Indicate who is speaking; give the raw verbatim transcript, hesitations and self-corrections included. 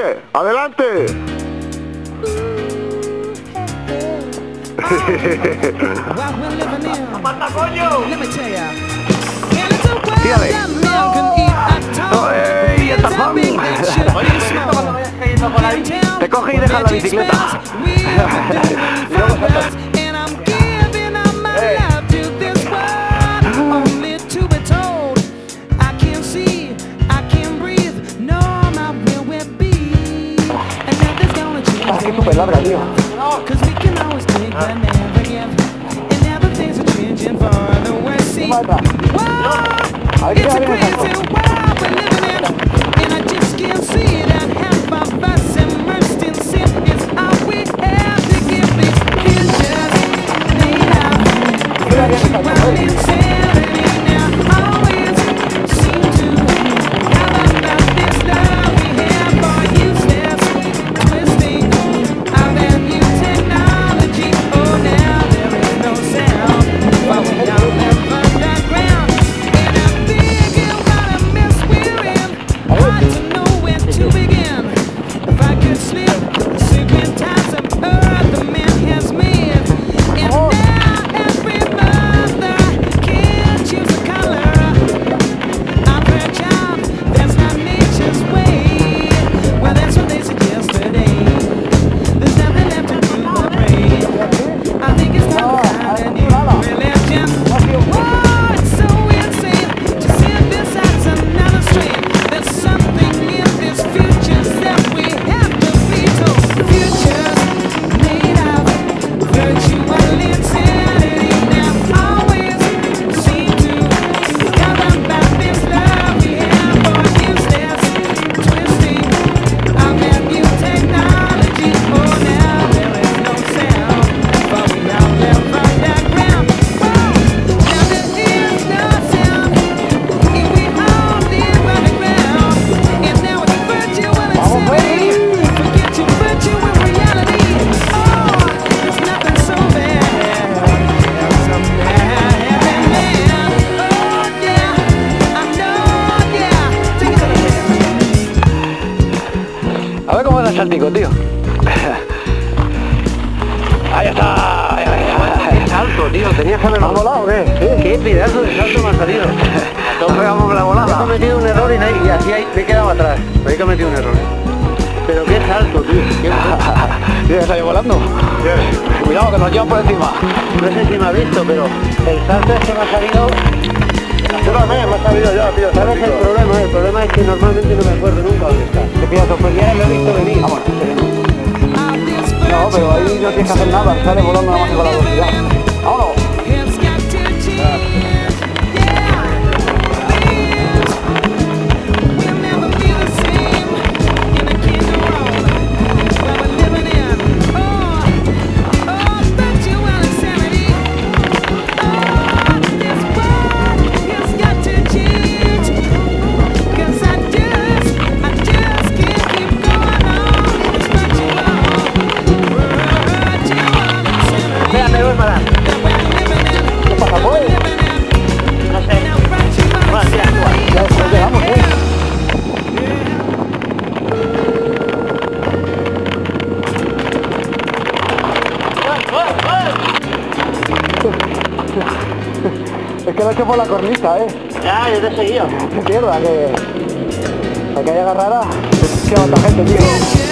Speaker 1: Oye, adelante.
Speaker 2: ¡Mata, coño!
Speaker 1: Tírale. ¡Ey, el tapón! Te coge y deja la bicicleta. Ah, qué súper larga, tío. A ver qué va bien el salto. A ver cómo da el saltico, tío. Ahí está. Ahí, ahí, ahí.
Speaker 3: ¡Qué salto, tío! Tenías que haberlo
Speaker 1: ¿Has volado o qué? Sí.
Speaker 3: ¡Qué pedazo de salto me ha salido!
Speaker 1: Nos pegamos la
Speaker 3: He
Speaker 1: volada.
Speaker 3: cometido un error y, ahí, y así ahí me he quedado atrás. He cometido un error. Pero qué salto, tío. Qué
Speaker 1: ¿Tienes ahí volando? Cuidado que nos llevan por encima.
Speaker 3: No sé si me ha visto, pero el salto es que me ha salido.
Speaker 1: Yo también, me ha salido ya, tío.
Speaker 3: ¿Sabes el problema? El problema es que normalmente no me acuerdo nunca dónde está.
Speaker 1: Te pillas sorprendida y lo he visto venir. Vamos, no, pero ahí no tienes que hacer nada, sale volando nada más con la velocidad. ¡Vámonos!
Speaker 3: Espera, me voy para adelante.
Speaker 1: ¿Qué pasa, pues?
Speaker 3: No sé. Bueno, tira, tú.
Speaker 1: Ya después llegamos, ¿eh? Es que lo he hecho por la cornisa, ¿eh?
Speaker 3: Ya, yo te he seguido.
Speaker 1: Qué mierda, que... Hay que agarrar a... Qué otra gente, tío.